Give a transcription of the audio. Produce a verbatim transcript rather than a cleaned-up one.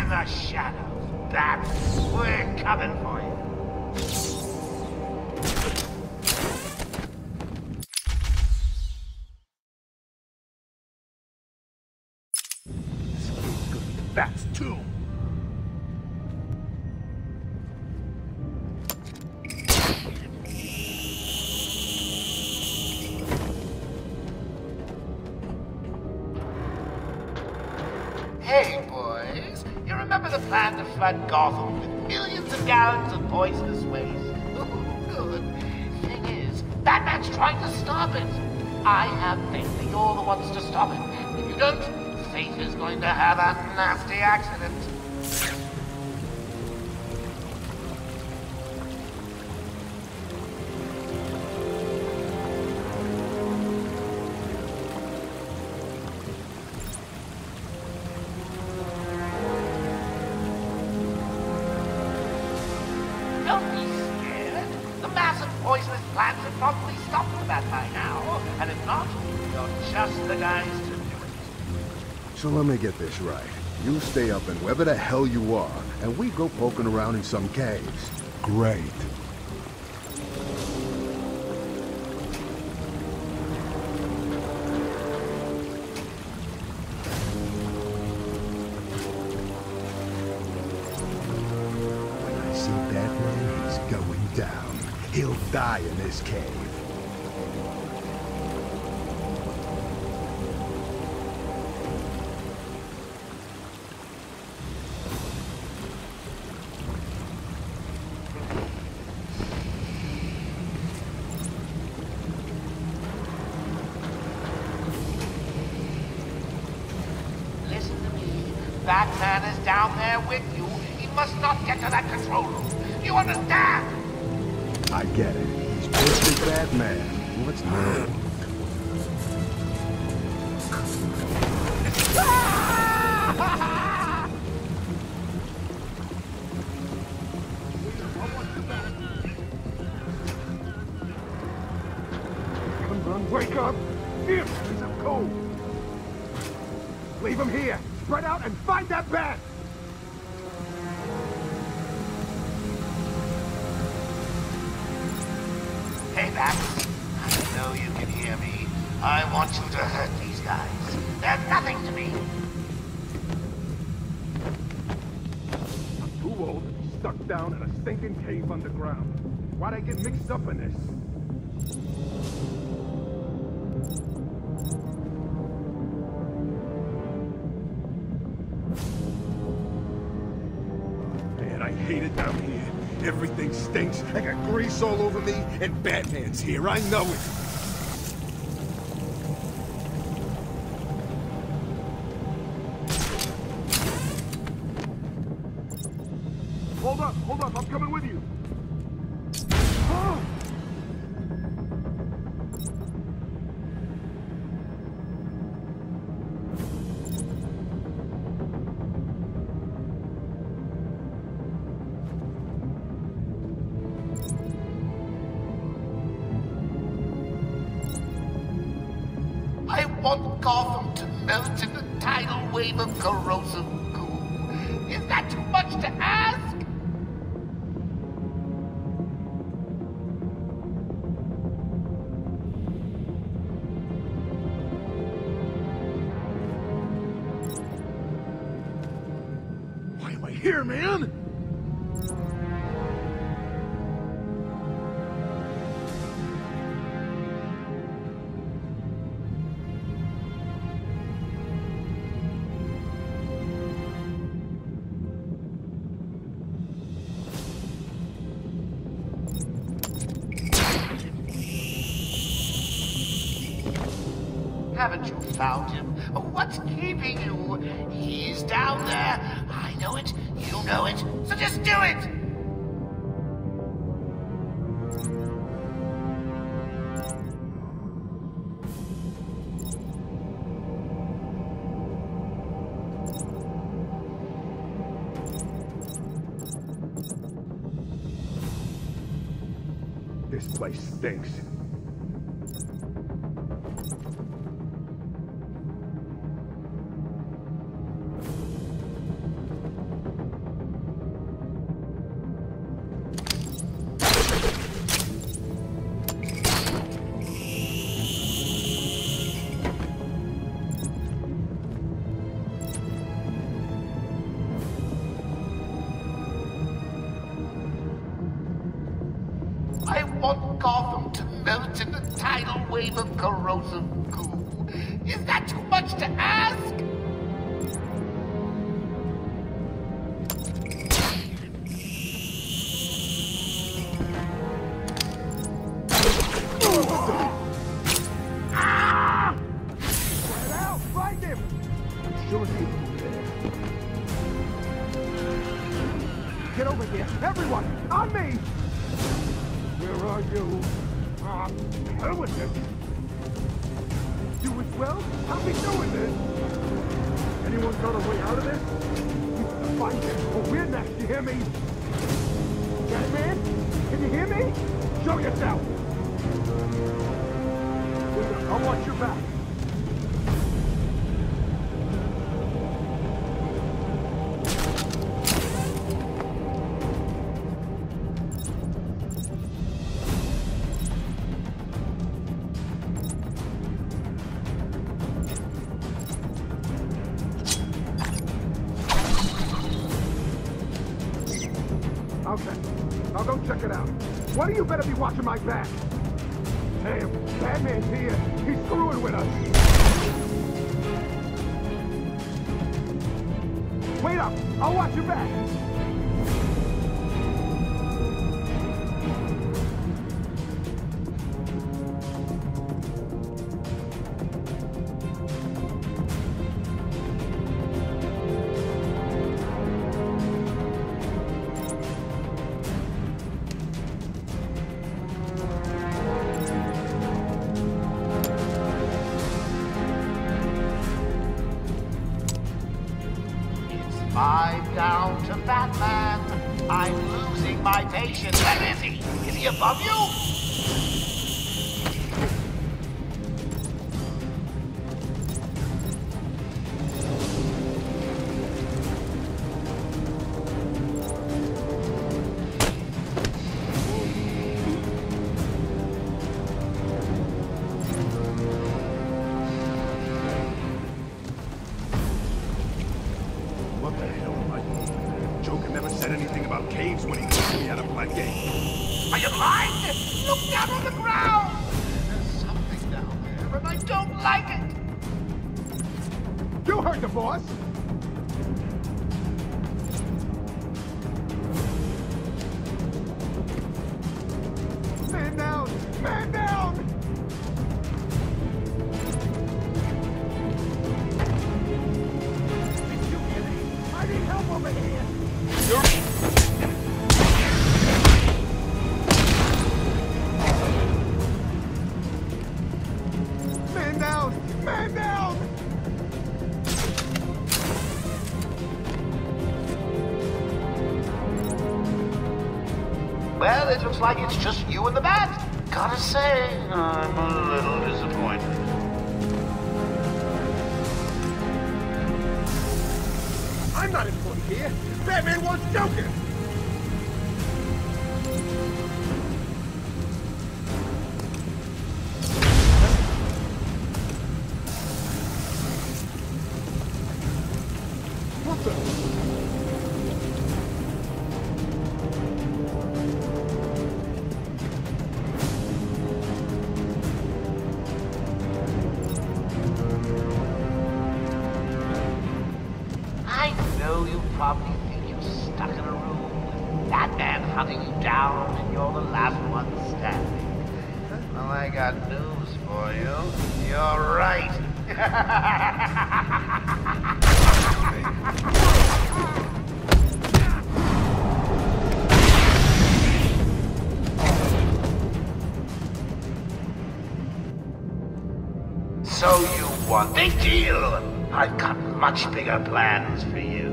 the shadows, Bat. We're coming for you. This game's gonna be Bat's too. Hey, boys. You remember the plan to flood Gotham with millions of gallons of poisonous waste? Good. Thing is, Batman's trying to stop it. I have faith that you're the ones to stop it. If you don't, Faith is going to have a nasty accident. Don't be scared. The massive poisonous plants have probably stopped that by now. And if not, you're just the guys to do it. So let me get this right. You stay up in wherever the hell you are, and we go poking around in some caves. Great. When I see Batman, he's going down. He'll die in this cave. Listen to me. Batman is down there with you. He must not get to that control room. You understand? I get it. He's just a Batman. Let's move. Come on, wake up! Here, he's up cold. Leave him here. Spread out and find that bat. Hey, Bat. I know you can hear me. I want you to hurt these guys. They're nothing to me. I'm too old to be stuck down in a stinking cave underground. Why'd I get mixed up in this? Man, I hate it down here. Everything stinks. I got grease all over me, and Batman's here. I know it. Hold up, hold up. I'm coming with you. Oh! I want Gotham to melt in a tidal wave of corrosive goo. Is that too much to ask? Why am I here, man? Haven't you found him? What's keeping you? He's down there. I know it. You know it. So just do it! This place stinks. out in a tidal wave of corrosive goo. Is that too much to ask? Ah! Get out! Find him! Sure he Get over here! Everyone! On me! Where are you? Ah, hell with it! You as well? I'll be doing this! Anyone got a way out of this? Find him, or we're next, you hear me? Batman? Can you hear me? Show yourself! I'll watch your back. Okay, I'll go check it out. One of you better be watching my back. Damn, Batman's here. He's screwing with us. Wait up, I'll watch your back. Five down to Batman. I'm losing my patience. Where is he? Is he above you? What the hell am I doing? Joker never said anything about caves when he took me out of Blackgate. Are you blind? Look down on the ground. There's something down there, and I don't like it. You heard the boss! Man down! Man down! I need help over here! Man down! Man down! Well, it looks like it's just you and the bat. Gotta say, I'm a little disappointed. I'm not important here! Batman wants Joker! What the? I know you probably think you're stuck in a room with Batman hunting you down and you're the last one standing. Well, I got news for you. You're right. So you want the deal? I've got much bigger plans for you.